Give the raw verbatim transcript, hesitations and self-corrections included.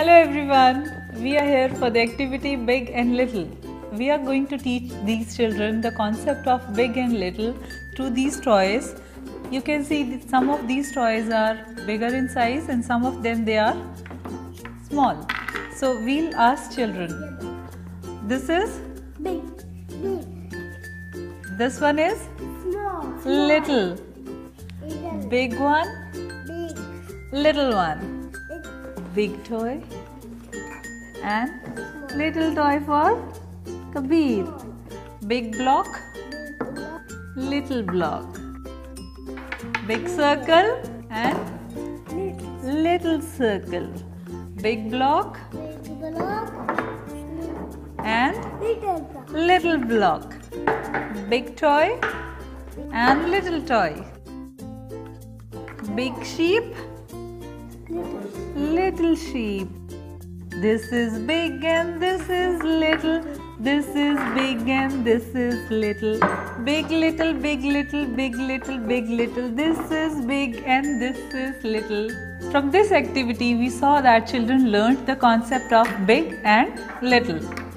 Hello everyone, we are here for the activity Big and Little. We are going to teach these children the concept of big and little through these toys. You can see that some of these toys are bigger in size and some of them they are small. So we'll ask children, this is Big, big, this one is small, little, little, big one, big, little one, big, big toy and little toy for Kabir. Big block, big, block, little block, big circle and little, little circle, big block big block, and little block, little block, big toy and little toy, big sheep, little, little sheep. This is big and this is little. This is big and this is little. Big little, big little, big little, big little. This is big and this is little. From this activity, we saw that children learned the concept of big and little.